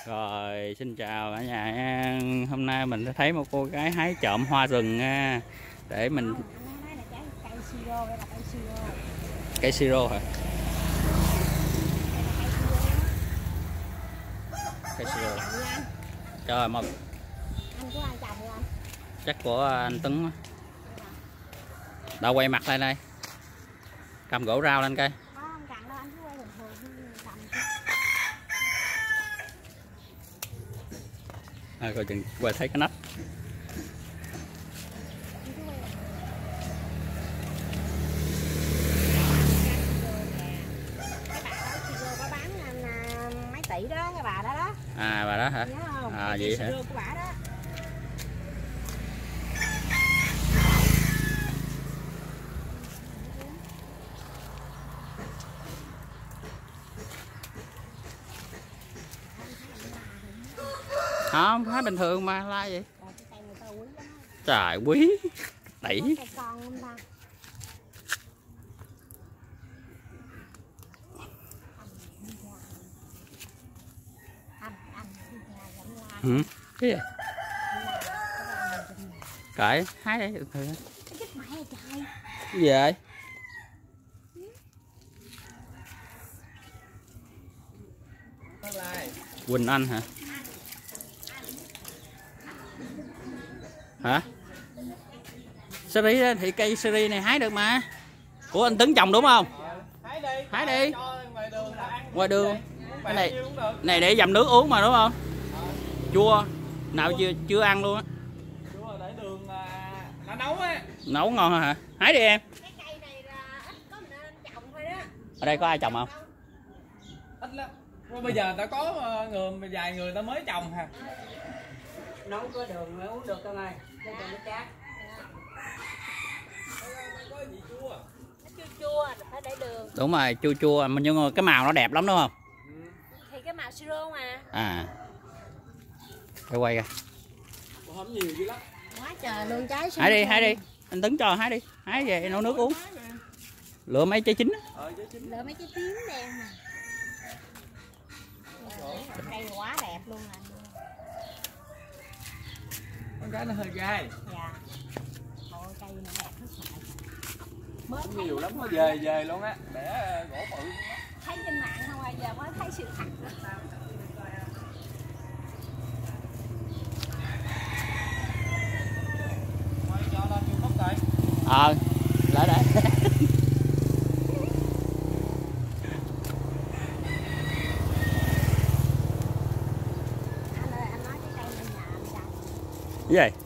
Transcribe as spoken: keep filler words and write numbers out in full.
Rồi, xin chào cả nhà nha. Hôm nay mình thấy một cô gái hái trộm hoa rừng nha. Để mình Không, nói là trái cây siro, đây là cây siro. Cây siro hả? Cây siro. Trời một. Anh của ai trồng anh? Chắc của anh Tuấn. Đâu quay mặt lên đây. Cầm gỗ rau lên coi. Không cần đâu, anh cứ quay bình thường cầm. À, coi chừng quay thấy cái nách. Tỷ đó, cái bà đó đó. À, bà đó hả? À, vậy hả? Của bà đó. Không, hái bình thường mà, la vậy? Trời, quý tỷ. Ừ, cái gì? Cởi, hái đi được thôi. Cái gì vậy? Quỳnh Anh hả? Hả? Seri đó, thì cây seri này hái được mà. Của anh Tấn trồng đúng không? Hái đi. Hái đi. Ngoài đường là ăn. Ngoài đường. Cái này này để dầm nước uống mà đúng không? Chua. Nào chưa chưa ăn luôn á. Chua để đường nó nấu á. Nấu ngon hả? Hái đi em. Cái cây này là ít có mình nên trồng thôi đó. Ở đây có ai trồng không? Ít lắm. Bây giờ ta có người vài người ta mới trồng hả? Nấu có đường mới uống được không ơi? Cái cho nó chát. Có gì chua? Nó chua chua, phải để đường. Đúng rồi, chua chua nhưng cái màu nó đẹp lắm đúng không? Ừ. Thì cái màu siro mà. À. Để quay kìa. Không nhiều dữ lắm. Quá trời luôn trái siro. Hái đi, hái đi. Anh Tấn cho hái đi. Hái về nấu nước uống. Lựa mấy trái chín á. Ờ, trái chín. Lựa mấy trái tím đen nè. Cây quá đẹp luôn nè. Con cái nó hơi gai. Dạ. Ôi cây nó đẹp hết rồi. Không nhiều lắm, nó về về luôn á, để gỗ bự. Thấy trên mạng không à, giờ mới thấy sự thật. Mày cho lên YouTube coi. Ờ, lại để. Anh ơi, anh nói cái cây này nhà anh trồng. Cái gì?